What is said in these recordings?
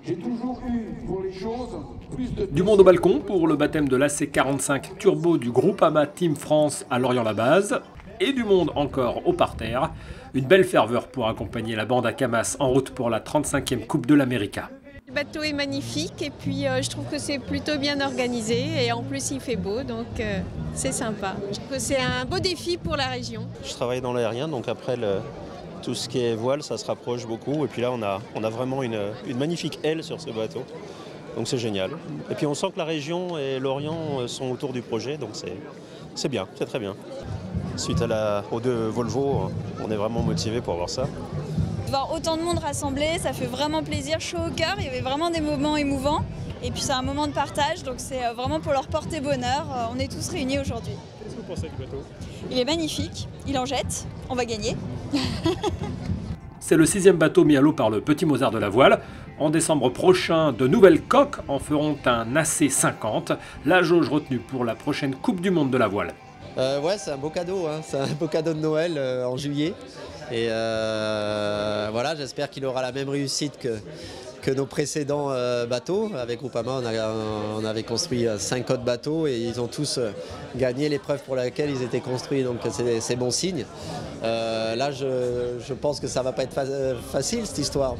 J'ai toujours eu pour les choses plus de... Du monde au balcon pour le baptême de l'AC45 Turbo du Groupama Team France à Lorient-la-Base. Et du monde encore au parterre. Une belle ferveur pour accompagner la bande à Camas en route pour la 35e Coupe de l'América. Le bateau est magnifique et puis je trouve que c'est plutôt bien organisé et en plus il fait beau donc c'est sympa. Je trouve que c'est un beau défi pour la région. Je travaille dans l'aérien donc après tout ce qui est voile ça se rapproche beaucoup et puis là on a vraiment une magnifique aile sur ce bateau donc c'est génial. Et puis on sent que la région et l'Orient sont autour du projet donc c'est bien, c'est très bien. Suite aux deux Volvo, on est vraiment motivé pour voir ça. Voir autant de monde rassemblé, ça fait vraiment plaisir, chaud au cœur, il y avait vraiment des moments émouvants. Et puis c'est un moment de partage, donc c'est vraiment pour leur porter bonheur. On est tous réunis aujourd'hui. Qu'est-ce que vous pensez du bateau? Il est magnifique, il en jette, on va gagner. C'est le 6e bateau mis à l'eau par le Petit Mozart de la voile. En décembre prochain, de nouvelles coques en feront un AC50, la jauge retenue pour la prochaine Coupe du Monde de la voile. Ouais, c'est un beau cadeau, hein. C'est un beau cadeau de Noël en juillet. Et voilà, j'espère qu'il aura la même réussite que nos précédents bateaux. Avec Groupama, on avait construit 5 autres bateaux et ils ont tous gagné l'épreuve pour laquelle ils étaient construits, donc c'est bon signe. Là, je pense que ça ne va pas être facile cette histoire,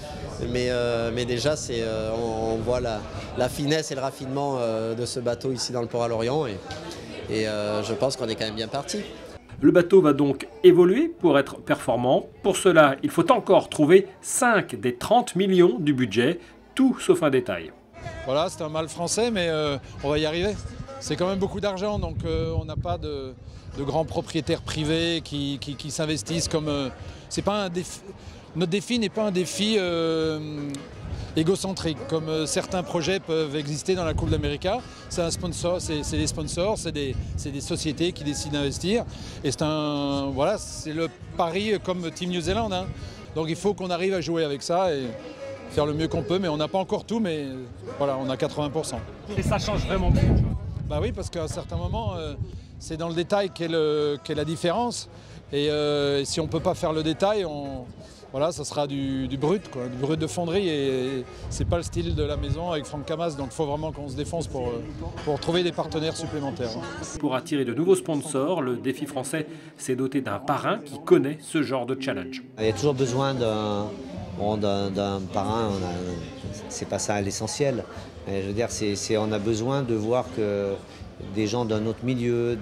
mais déjà, on voit la finesse et le raffinement de ce bateau ici dans le port à Lorient et je pense qu'on est quand même bien parti. Le bateau va donc évoluer pour être performant. Pour cela, il faut encore trouver 5 des 30 millions du budget, tout sauf un détail. Voilà, c'est un mal français, mais on va y arriver. C'est quand même beaucoup d'argent, donc on n'a pas de grands propriétaires privés qui s'investissent comme... c'est pas un défi, notre défi n'est pas un défi égocentrique, comme certains projets peuvent exister dans la Coupe d'América. C'est un sponsor, c'est des sponsors, c'est des sociétés qui décident d'investir. Et voilà, c'est le pari comme Team New Zealand. Hein. Donc il faut qu'on arrive à jouer avec ça et faire le mieux qu'on peut. Mais on n'a pas encore tout, mais voilà, on a 80%. Et ça change vraiment tout. Bah oui, parce qu'à un certain moment, c'est dans le détail qu'est la différence. Et si on ne peut pas faire le détail, voilà, ça sera du brut, quoi, du brut de fonderie et c'est pas le style de la maison avec Franck Camas, donc il faut vraiment qu'on se défonce pour trouver des partenaires supplémentaires. Pour attirer de nouveaux sponsors, le défi français s'est doté d'un parrain qui connaît ce genre de challenge. Il y a toujours besoin d'un parrain, c'est pas ça l'essentiel. Je veux dire, on a besoin de voir que des gens d'un autre milieu,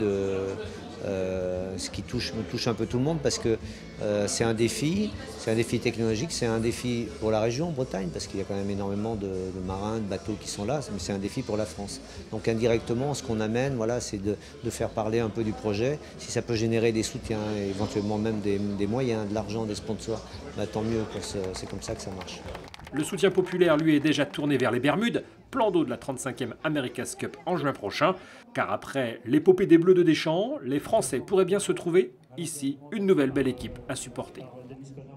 ce qui me touche un peu tout le monde parce que c'est un défi technologique, c'est un défi pour la région Bretagne parce qu'il y a quand même énormément de marins, de bateaux qui sont là, mais c'est un défi pour la France. Donc indirectement, ce qu'on amène, voilà, c'est de faire parler un peu du projet. Si ça peut générer des soutiens, éventuellement même des moyens, de l'argent, des sponsors, bah, tant mieux, c'est comme ça que ça marche. Le soutien populaire, lui, est déjà tourné vers les Bermudes, plan d'eau de la 35e America's Cup en juin prochain. Car après l'épopée des Bleus de Deschamps, les Français pourraient bien se trouver ici une nouvelle belle équipe à supporter.